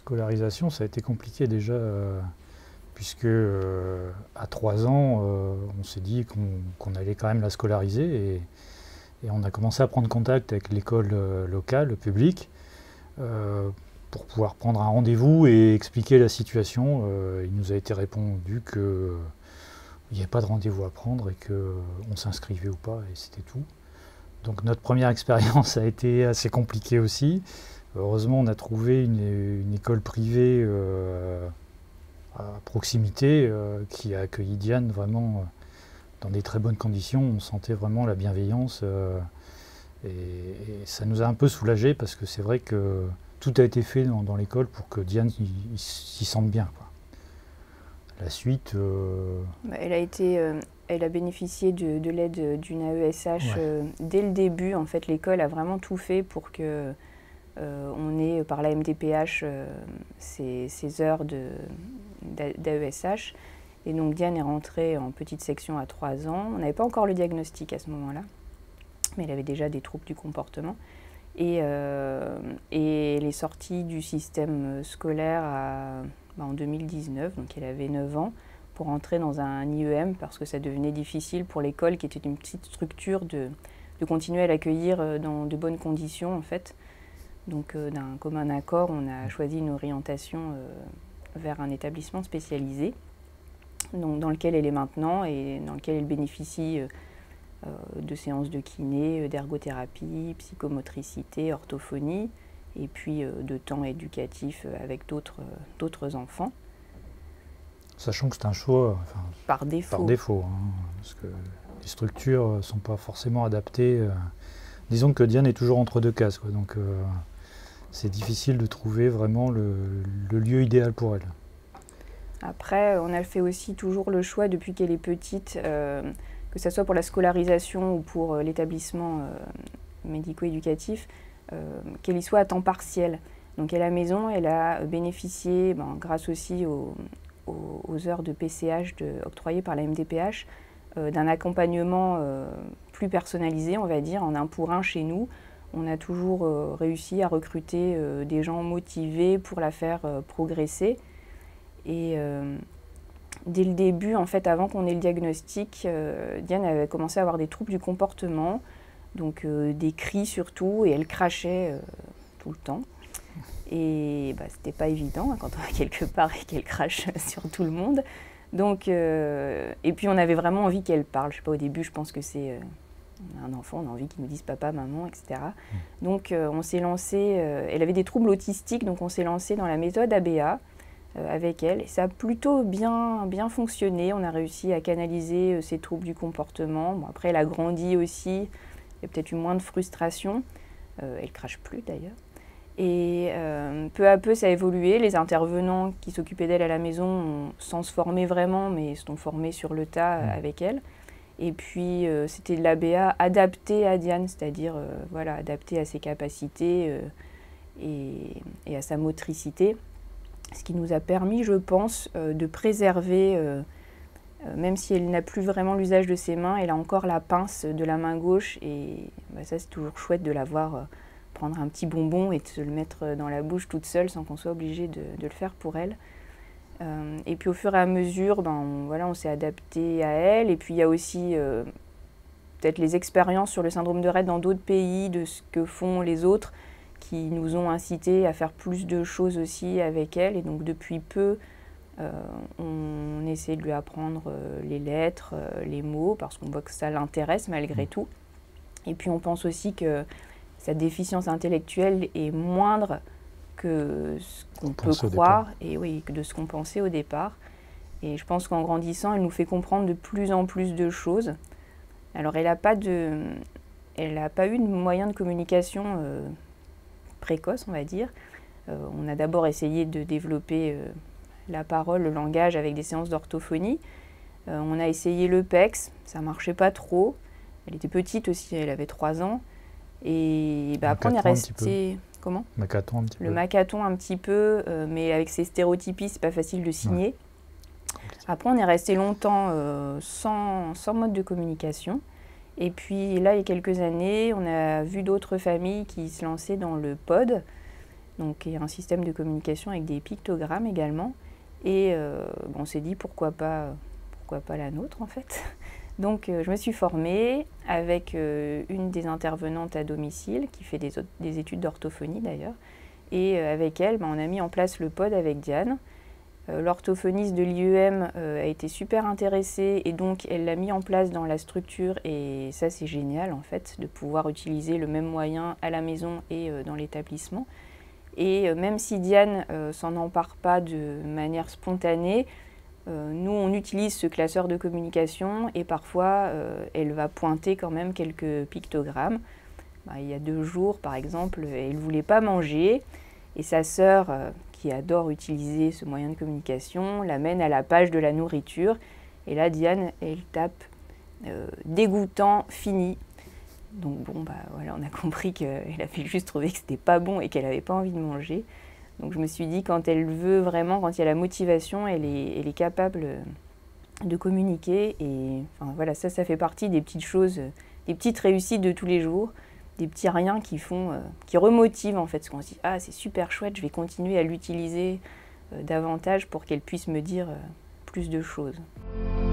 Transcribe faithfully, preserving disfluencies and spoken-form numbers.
scolarisation, ça a été compliqué déjà, euh, puisque euh, à trois ans, euh, on s'est dit qu'on qu'on allait quand même la scolariser et, et on a commencé à prendre contact avec l'école euh, locale, publique, euh, pour pouvoir prendre un rendez-vous et expliquer la situation. Euh, il nous a été répondu qu'il n'y avait pas de rendez-vous à prendre et qu'on s'inscrivait ou pas et c'était tout. Donc notre première expérience a été assez compliquée aussi. Heureusement, on a trouvé une, une école privée euh, à proximité euh, qui a accueilli Diane vraiment euh, dans des très bonnes conditions. On sentait vraiment la bienveillance euh, et, et ça nous a un peu soulagés parce que c'est vrai que tout a été fait dans, dans l'école pour que Diane s'y sente bien, quoi. La suite... Euh... Bah, elle a été... Euh... Elle a bénéficié de, de l'aide d'une A E S H ouais. euh, dès le début. En fait, l'école a vraiment tout fait pour que euh, on ait par la M D P H euh, ces, ces heures d'A E S H. Et donc Diane est rentrée en petite section à trois ans. On n'avait pas encore le diagnostic à ce moment-là, mais elle avait déjà des troubles du comportement. Et, euh, et elle est sortie du système scolaire à, bah, en deux mille dix-neuf, donc elle avait neuf ans. Pour entrer dans un I E M parce que ça devenait difficile pour l'école qui était une petite structure de, de continuer à l'accueillir dans de bonnes conditions en fait. Donc euh, d'un commun accord, on a choisi une orientation euh, vers un établissement spécialisé donc, dans lequel elle est maintenant et dans lequel elle bénéficie euh, de séances de kiné, d'ergothérapie, psychomotricité, orthophonie et puis euh, de temps éducatif avec d'autres euh, d'autres enfants. Sachant que c'est un choix enfin, par défaut, par défaut hein, parce que les structures ne sont pas forcément adaptées. Euh, disons que Diane est toujours entre deux cases, quoi, donc euh, c'est difficile de trouver vraiment le, le lieu idéal pour elle. Après, on a fait aussi toujours le choix, depuis qu'elle est petite, euh, que ce soit pour la scolarisation ou pour euh, l'établissement euh, médico-éducatif, euh, qu'elle y soit à temps partiel. Donc à la maison, elle a bénéficié, ben, grâce aussi au... aux heures de P C H de, octroyées par la M D P H, euh, d'un accompagnement euh, plus personnalisé, on va dire, en un pour un chez nous. On a toujours euh, réussi à recruter euh, des gens motivés pour la faire euh, progresser. Et euh, dès le début, en fait, avant qu'on ait le diagnostic, euh, Diane avait commencé à avoir des troubles du comportement, donc euh, des cris surtout, et elle crachait euh, tout le temps. Et bah, c'était pas évident hein, quand on va quelque part et qu'elle crache sur tout le monde. Donc, euh, et puis on avait vraiment envie qu'elle parle. Je sais pas, au début, je pense que c'est euh, un enfant, on a envie qu'il nous dise papa, maman, et cetera. Mmh. Donc euh, on s'est lancé, euh, elle avait des troubles autistiques, donc on s'est lancé dans la méthode A B A euh, avec elle. Et ça a plutôt bien, bien fonctionné. On a réussi à canaliser euh, ses troubles du comportement. Bon, après, elle a grandi aussi, il y a peut-être eu moins de frustration. Euh, elle crache plus d'ailleurs. Et euh, peu à peu, ça a évolué. Les intervenants qui s'occupaient d'elle à la maison, ont, sans se former vraiment, mais se sont formés sur le tas mmh. avec elle. Et puis, euh, c'était de l'A B A adapté à Diane, c'est-à-dire euh, voilà, adapté à ses capacités euh, et, et à sa motricité. Ce qui nous a permis, je pense, euh, de préserver, euh, euh, même si elle n'a plus vraiment l'usage de ses mains, elle a encore la pince de la main gauche. Et bah, ça, c'est toujours chouette de la voir euh, prendre un petit bonbon et de se le mettre dans la bouche toute seule sans qu'on soit obligé de, de le faire pour elle. Euh, et puis au fur et à mesure, ben, on, voilà, on s'est adapté à elle. Et puis il y a aussi euh, peut-être les expériences sur le syndrome de Rett dans d'autres pays, de ce que font les autres, qui nous ont incité à faire plus de choses aussi avec elle. Et donc depuis peu, euh, on essaie de lui apprendre euh, les lettres, euh, les mots, parce qu'on voit que ça l'intéresse malgré tout. Et puis on pense aussi que sa déficience intellectuelle est moindre que ce qu'on peut croire et oui, que de ce qu'on pensait au départ. Et je pense qu'en grandissant, elle nous fait comprendre de plus en plus de choses. Alors, elle n'a pas de, elle n'a pas eu de moyen de communication euh, précoce, on va dire. Euh, on a d'abord essayé de développer euh, la parole, le langage avec des séances d'orthophonie. Euh, on a essayé le P E X, ça marchait pas trop. Elle était petite aussi, elle avait trois ans. Et bah, après, on est resté... Comment ? Macaton un petit peu. Le macaton un petit peu, euh, mais avec ses stéréotypies, c'est pas facile de signer. Ouais. Après, on est resté longtemps euh, sans, sans mode de communication. Et puis là, il y a quelques années, on a vu d'autres familles qui se lançaient dans le P O D. donc il y a un système de communication avec des pictogrammes également. Et euh, bon, on s'est dit pourquoi pas, pourquoi pas la nôtre en fait. Donc euh, je me suis formée avec euh, une des intervenantes à domicile qui fait des, des études d'orthophonie d'ailleurs. Et euh, avec elle, ben, on a mis en place le pod avec Diane. Euh, L'orthophoniste de l'I E M euh, a été super intéressée et donc elle l'a mis en place dans la structure et ça c'est génial en fait de pouvoir utiliser le même moyen à la maison et euh, dans l'établissement. Et euh, même si Diane euh, s'en empare pas de manière spontanée, euh, nous on utilise ce classeur de communication et parfois euh, elle va pointer quand même quelques pictogrammes. Bah, il y a deux jours par exemple, elle ne voulait pas manger et sa sœur euh, qui adore utiliser ce moyen de communication l'amène à la page de la nourriture et là Diane elle tape euh, dégoûtant fini. Donc bon, bah voilà, on a compris qu'elle avait juste trouvé que c'était pas bon et qu'elle n'avait pas envie de manger. Donc je me suis dit, quand elle veut vraiment, quand il y a la motivation, elle est, elle est capable de communiquer. Et enfin, voilà, ça, ça fait partie des petites choses, des petites réussites de tous les jours, des petits riens qui font, euh, qui remotivent en fait. Parce qu'on se dit, ah c'est super chouette, je vais continuer à l'utiliser euh, davantage pour qu'elle puisse me dire euh, plus de choses.